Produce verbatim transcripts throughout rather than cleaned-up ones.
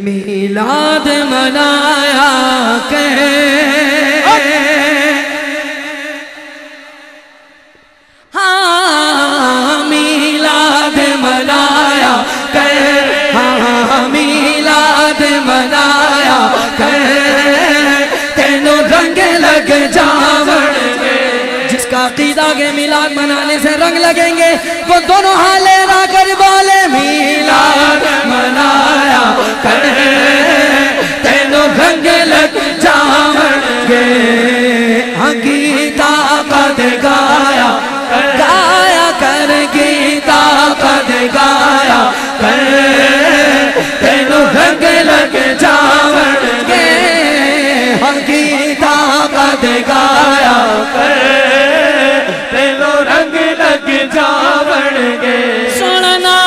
میلاد منایا کہ ہاں میلاد منایا کہ ہاں میلاد منایا کہ تینوں رنگ لگ جاون گے. جس کا عقیدہ کہ میلاد منانے سے رنگ لگیں گے وہ دونوں ہاتھ لہرا کر بولے میلاد منایا کر تینوں رنگ لگ جاون گے. گیتا قد گایا گایا کر گیتا قد گایا کر تینوں رنگ لگ جاون گے. گیتا قد گایا کر تینوں رنگ لگ جاون گے. سننا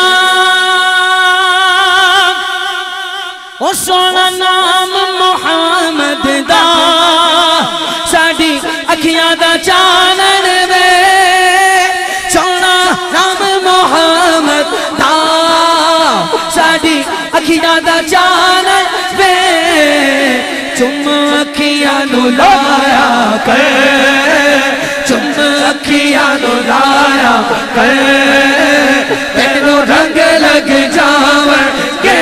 او سونا نام محمد دا ساڈی اکھیاں دا چانن وے. سونا نام محمد دا ساڈی اکھیاں دا چانن وے. چم اکھیاں نو لایا کر چم اکھیاں نو لایا کر تینوں رنگ لگ جاون گے.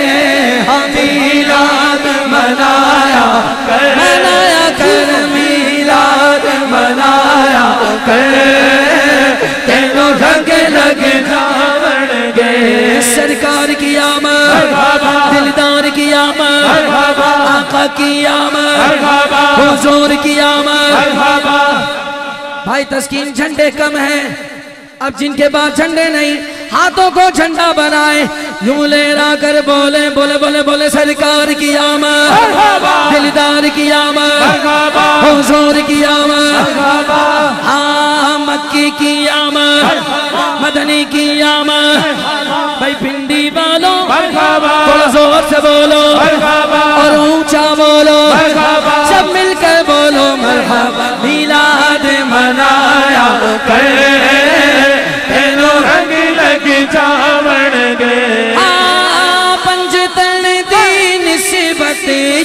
میلاد منایا کر منایا کر میلاد منایا کر تینوں رنگ لگ جاون گے. سرکار کی آمد دلدار کی آمد آقا کی آمد حضور کی آمد. بھائی تسکین جھنڈے کم ہیں اب جن کے بعد جھنڈے نہیں ہاتھوں کو جھنڈا بنائے یوں لہرا کر بولے بولے بولے بولے سرکار کی آمد دلدار کی آمد حضور کی آمد ہاں مکی کی آمد مدنی کی آمد. بھائی پنڈی والوں تھوڑا زور سے بولو اور اونچا بولو سب مل کر بولو مرحبا. میلاد منایا کر تینوں رنگ لگ جاون گے. پنجتن دی نسبت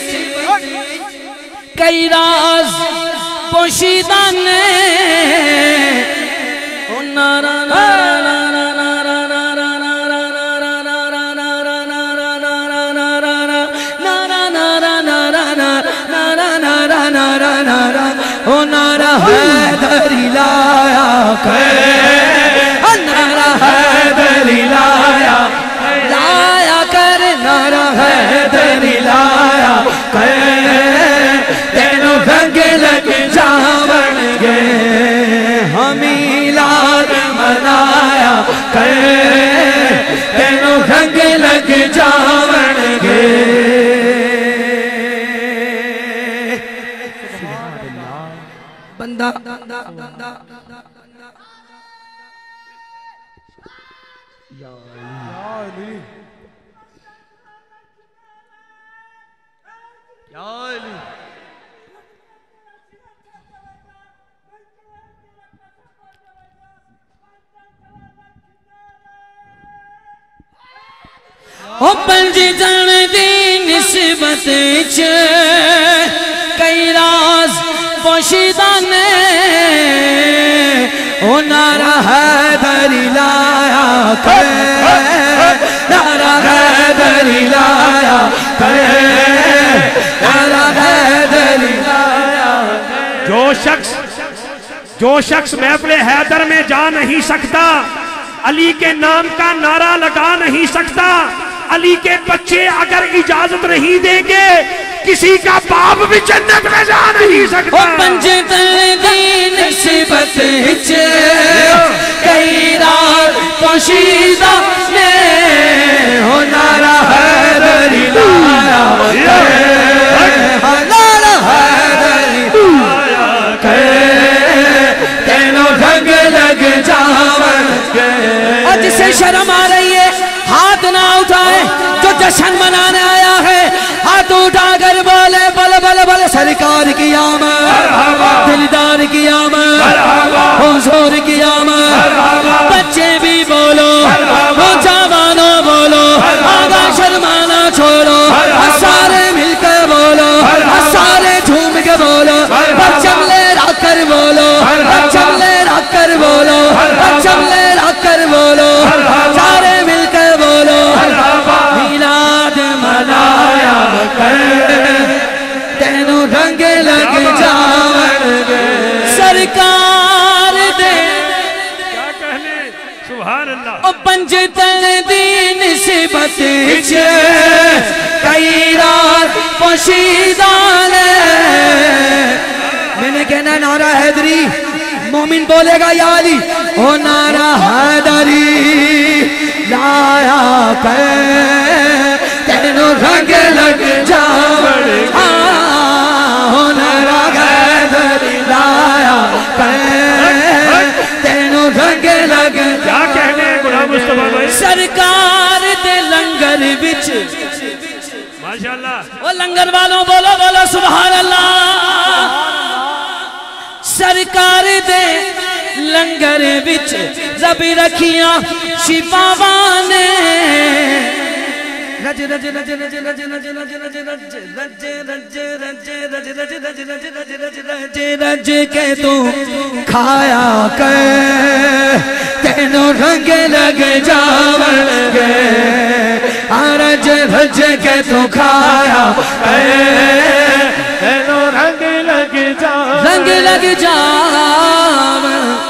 کئی راز پوشیدہ نے نارا نارا نارا نارا او نارا حیدری لایا کر نارا حیدری لایا لایا کر نارا حیدری لایا کر تینوں رنگ لگ جاون گے. میلاد منایا کر تینوں رنگ لگ جاون گے. بندہ او پنجتن دی نسبت چ کئی راز پوشیدہ نے او نعرہ حیدری لایا کر نعرہ حیدری لایا کر نعرہ حیدری لایا کر. جو شخص جو شخص محفل حیدر میں جا نہیں سکتا علی کے نام کا نعرہ لگا نہیں سکتا علی کے بچے اگر اجازت نہیں دیں گے کسی کا باپ بھی جنت میں جا نہیں سکتا. پنجتن دی نسبت چ کئی راز پوشیدہ نے ہو نعرہ حیدری لایا نعرہ حیدری لایا تینوں رنگ لگ جاون گے. اور جسے شرم آ رہی ہے ہاتھ نہ اٹھائے جو جشن منانے آیا ہے ہاتھ اٹھا کر بولے بولے بولے بولے سرکار کی آمد دلدار کی آمد حضور کی آمد. بچے بھی بولو جوانوں بولو آگا شرمانا چھوڑو وچ کئی رات پوشیدان میں نے کہنا نعرہ حیدری مومن بولے گا یا علی او نعرہ حیدری لایا کر تینو رنگ لگ جاوڑ او نعرہ حیدری لایا کر تینو رنگ لگ کیا کہنے ہیں غلام مصطفیٰ بھائی؟ سرکار دے لنگر بچ ماشاءاللہ وہ لنگر والوں بولو بولو سبحان اللہ سرکار دے لنگر بچ زبی رکھیاں شفاوانے رج رج رج رج رج رج رج رج رج رج رج رج رج رج رج رج رج رج کے تو کھایا کر تینو رنگ لگ جاون گے رج رج کے تو کھایا کر تینو رنگ لگ جاون رنگ لگ جاون